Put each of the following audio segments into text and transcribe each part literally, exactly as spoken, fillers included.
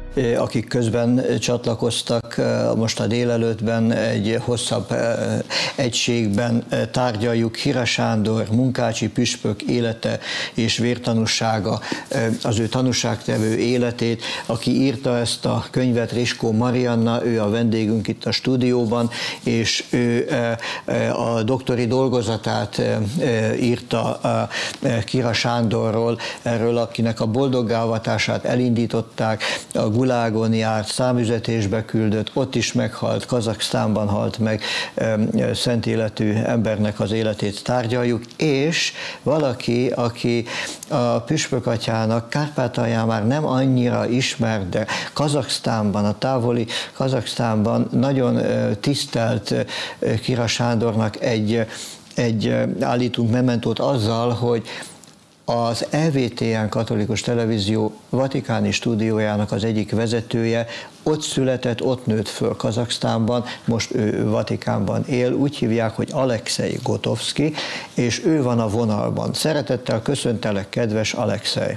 akik közben csatlakoztak, most a délelőttben egy hosszabb egységben tárgyaljuk Hira Sándor munkácsi püspök élete és vértanúsága, az ő tanúságtevő életét. Aki írta ezt a könyvet, Riskó Marianna, ő a vendégünk itt a stúdióban, és ő a doktori dolgozatát írta Hira Sándorról, erről, akinek a boldoggá avatását elindították, a Gulágon járt, számüzetésbe küldött, ott is meghalt, Kazaksztánban halt meg, szent életű embernek az életét tárgyaljuk, és valaki, aki a püspökatyának Kárpátalján már nem annyira ismert, de Kazaksztánban, a távoli Kazaksztánban nagyon tisztelt Hira Sándornak egy, egy állítunk mementót azzal, hogy az E V T N katolikus televízió vatikáni stúdiójának az egyik vezetője ott született, ott nőtt föl Kazaksztánban, most ő Vatikánban él, úgy hívják, hogy Alexei Gotovszki, és ő van a vonalban. Szeretettel köszöntelek, kedves Alexei!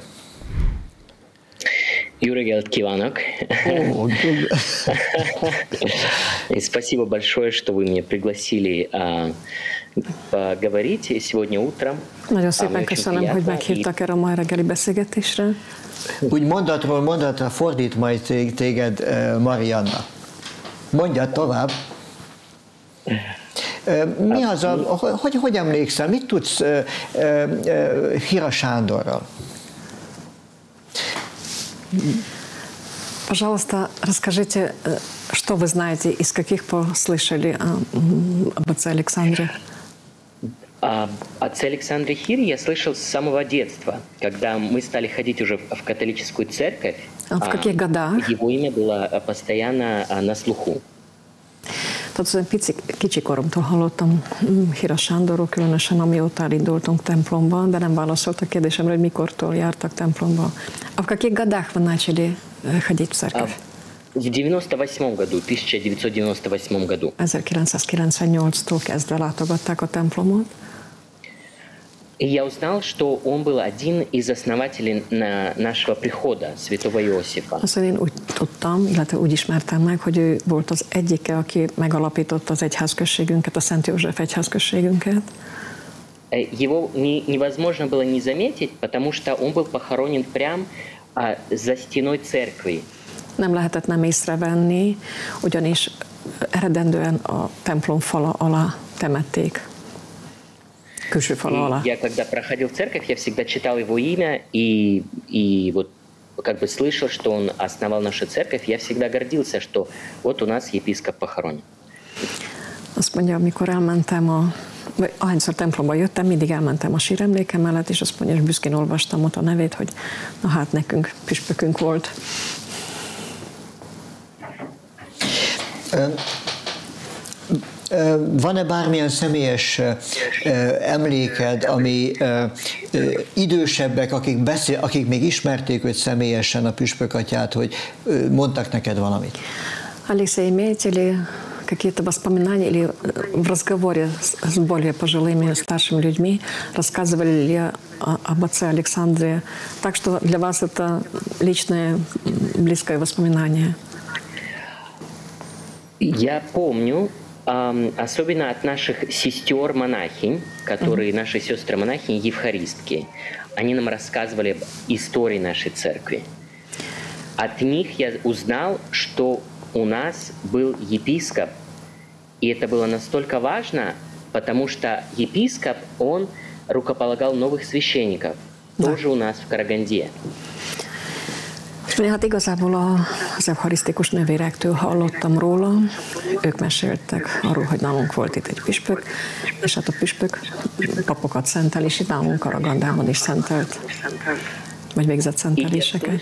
Jó reggelt kívánok! Oh, И спасибо большое, что вы меня пригласили поговорить сегодня утром. Nagyon szépen köszönöm, hogy meghívtak erre a mai reggeli beszélgetésre. Úgy mondatról mondatra fordít majd téged Marianna. Mondjad tovább. Mi az a, hogy, hogy emlékszel, mit tudsz Hira Sándorral? Пожалуйста, расскажите, что вы знаете, из каких послышали об отце Александре? О отце Александре Хире я слышал с самого детства, когда мы stали ходить уже в католическую церковь. А в каких годах? Его имя было постоянно на слуху. Tehát pici, kicsi koromtól hallottam Hira Sándorról, különösen amióta elindultunk templomba, de nem válaszolt a kérdésemre, hogy mikortól jártak templomba. А в каких годах вы начали ходить в церковь? В девяносто восьмом году, тысяча девятьсот девяносто восьмом году. ezerkilencszázkilencvennyolctól kezdve látogatták a templomot. И я узнал, что он был один из основателей нашего прихода, святого Иосифа. Aztán én úgy tudtam, illetve úgy ismertem meg, hogy ő volt az egyike, aki megalapította az egyházközségünket, a Szent József egyházközségünket. Его невозможно было не заметить, потому что он был похоронен прямо за стеной церкви. Nem lehetett nem észrevenni, ugyanis eredendően a templom fala alá temették. Külső fala alá. Я когда проходил в церковь, я всегда читал его имя и и вот как бы слышал, что он основал нашу церковь. Я всегда гордился, что вот у нас епископ похоронен. Azt mondja, amikor elmentem a vagy ahányszor templomba jöttem, mindig elmentem a síremléke mellett, és azt mondja, hogy büszkén olvastam ott a nevét, hogy na hát nekünk püspökünk volt. Van-e bármilyen személyes emléked, ami idősebbek, akik, beszél, akik még ismerték őt személyesen, a püspökatyát, hogy mondtak neked valamit? Алексей, имеете ли какие-то воспоминания или в разговоре с более пожилыми, старшими людьми рассказывали ли об отце Александре, так что для вас это личное, близкое воспоминание? Я помню, особенно от наших сестер-монахинь, которые mm-hmm. наши сестры-монахини евхаристки, они нам рассказывали об истории нашей церкви. От них я узнал, что у нас был епископ, и это было настолько важно, потому что епископ, он рукополагал новых священников, да. Тоже у нас в Караганде. Hát igazából az eucharisztikus nővérektől hallottam róla, ők meséltek arról, hogy nálunk volt itt egy püspök, és hát a püspök papokat szentel, és itt nálunk Karagandában is szentelt, vagy végzett szenteléseket.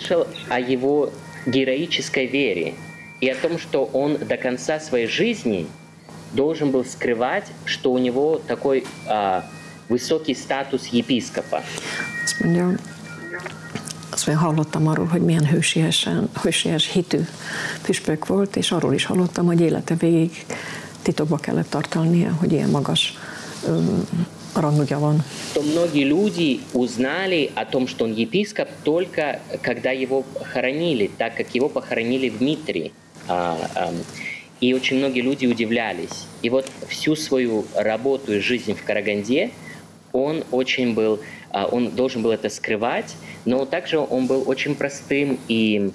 И о том, что он до конца своей жизни должен был скрывать, что у него такой а, высокий статус епископа. Azt mondja, azt mondja, hallottam arról, hogy milyen hősiesen, hősies hitű püspök volt, és arról is hallottam, hogy élete végig titokba kellett tartania, hogy ilyen magas um, rangja van. То многие люди узнали о том, что он епископ, только когда его хоронили, так как его похоронили в Митре. И очень многие люди удивлялись. И вот всю свою работу и жизнь в Караганде он очень был, он должен был это скрывать, но также он был очень простым и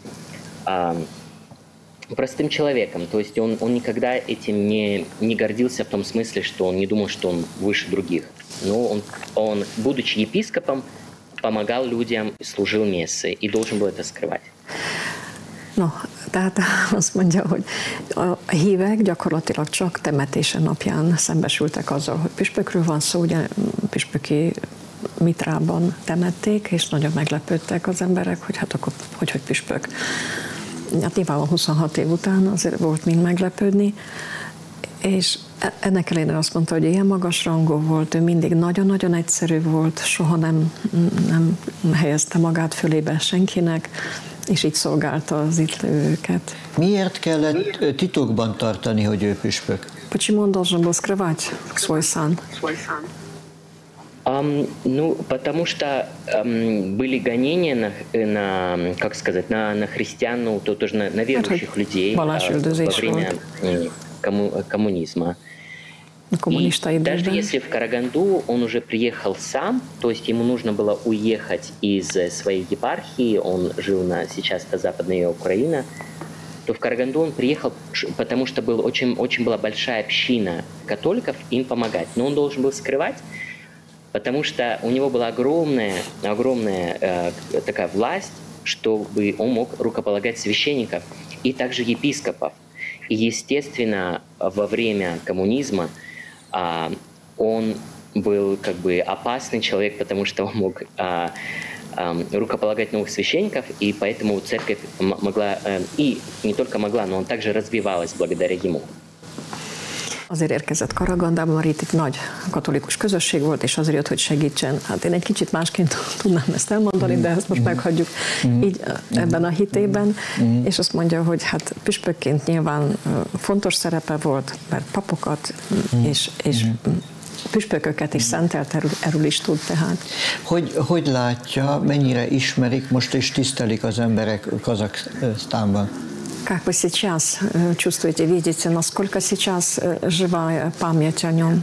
простым человеком. То есть он, он никогда этим не, не гордился в том смысле, что он не думал, что он выше других. Но он, он, будучи епископом, помогал людям, slужил мессы и должен был это скрывать. No, tehát azt mondja, hogy a hívek gyakorlatilag csak temetése napján szembesültek azzal, hogy püspökről van szó, ugye püspöki mitrában temették, és nagyon meglepődtek az emberek, hogy hát akkor hogy, hogy püspök. Hát nyilván huszonhat év után azért volt mind meglepődni, és ennek ellenére azt mondta, hogy ilyen magas rangú volt, ő mindig nagyon-nagyon egyszerű volt, soha nem, nem helyezte magát fölébe senkinek, és így szolgálta az itt levőket. Miért kellett titokban tartani, hogy ő püspök? Почему он должен был скрывать свой сан? Um, ну, потому что um, были гонения на, на, как сказать, на, на христиан, ну, то тоже на, на верующих людей uh, во время комму, коммунизма. И даже если в Караганду он уже приехал сам, то есть ему нужно было уехать из своей епархии, он жил на, сейчас это Западная Украина, то в Караганду он приехал, потому что был очень, очень была большая община католиков, им помогать. Но он должен был скрывать, потому что у него была огромная, огромная э, такая власть, чтобы он мог рукополагать священников и также епископов. И, естественно, во время коммунизма а, он был как бы опасный человек, потому что он мог а, а, рукополагать новых священников, и поэтому церковь могла, а, и не только могла, но он также развивалась благодаря ему. Azért érkezett Karagandába, mert itt egy nagy katolikus közösség volt, és azért jött, hogy segítsen. Hát én egy kicsit másként tudnám ezt elmondani, de ezt most meghagyjuk így ebben a hitében. És azt mondja, hogy hát püspökként nyilván fontos szerepe volt, mert papokat és, és püspököket is szentelt, erről, erről is tud tehát. Hogy, hogy látja, mennyire ismerik most és tisztelik az emberek Kazaksztánban? Как вы сейчас чувствуете, видите, насколько сейчас живая память о нем?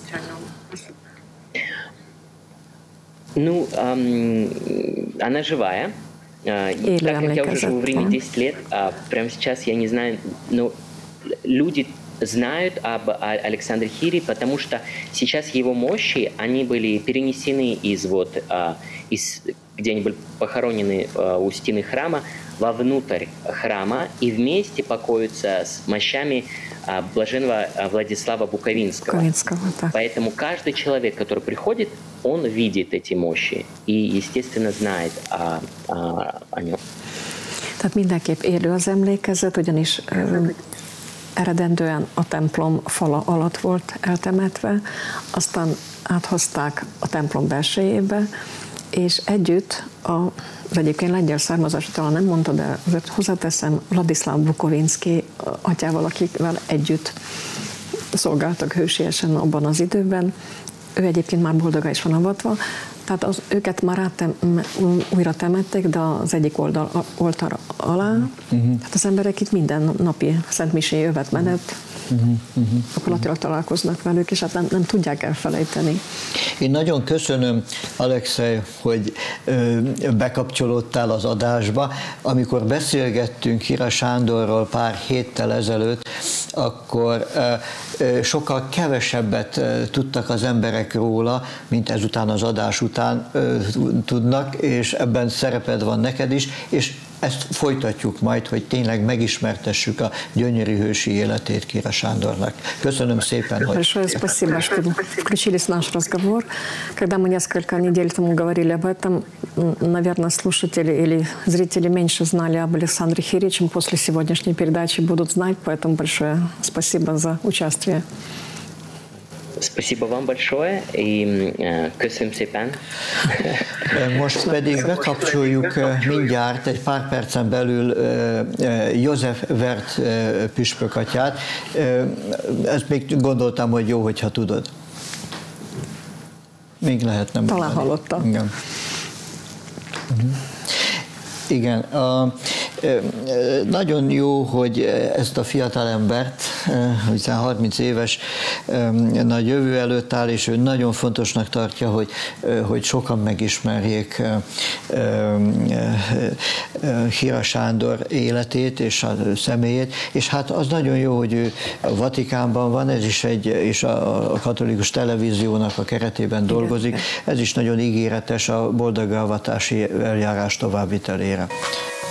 Ну, эм, она живая. Или так как я уже живу в Риме десять лет, а прямо сейчас я не знаю, но люди знают об Александре Хири, потому что сейчас его мощи, они были перенесены из вот, из, где они были похоронены у стены храма, вовнутрь храма и вместе покоятся с мощами блаженного Владислава Буковинского. Буковинского, так. Поэтому каждый человек, который приходит, он видит эти мощи и, естественно, знает о, о, о нем. Tehát mindenképp élő az emlékezet, ugyanis ö, eredendően a templom fala alatt volt eltemetve, aztán áthozták a templom belsejébe, és együtt a, az egyébként lengyel származású, talán nem mondta, de azért hozzáteszem, Vladislav Bukovinski atyával, akikvel együtt szolgáltak hősiesen abban az időben. Ő egyébként már boldogá is van avatva, tehát az, őket már átem, újra temették, de az egyik oldal, oltar alá. Uh-huh. Hát az emberek itt minden napi szentmisé jövet menet, uh-huh. Uh-huh. gyakorlatilag találkoznak velük, és hát nem, nem tudják elfelejteni. Én nagyon köszönöm, Alexei, hogy ö, bekapcsolódtál az adásba. Amikor beszélgettünk Hira Sándorról pár héttel ezelőtt, akkor ö, ö, sokkal kevesebbet ö, tudtak az emberek róla, mint ezután az adás után ö, tudnak, és ebben szereped van neked is, és ezt folytatjuk majd, hogy tényleg megismertessük a gyönyörű hősi életét Hira Sándornak. Köszönöm szépen, hogy... Большое спасибо, что включились в наш разговор. Когда мы несколько недель тому говорили об этом, наверное, слушатели или зрители меньше знали об Александре Хири, чем после сегодняшней передачи будут знать, поэтому большое спасибо за участие. Spasibo vám большое, és köszönöm szépen. Most pedig bekapcsoljuk mindjárt egy pár percen belül József Wert püspök atyát. Ezt még gondoltam, hogy jó, hogyha tudod. még lehetne Talán mondani. hallottam. Igen. Uh-huh. Igen, a, nagyon jó, hogy ezt a fiatalembert, hiszen harminc éves, nagy jövő előtt áll, és ő nagyon fontosnak tartja, hogy, hogy sokan megismerjék Hira Sándor életét és a személyét, és hát az nagyon jó, hogy ő a Vatikánban van, ez is egy, és a katolikus televíziónak a keretében dolgozik, ez is nagyon ígéretes a boldog avatási eljárás továbbvitelére.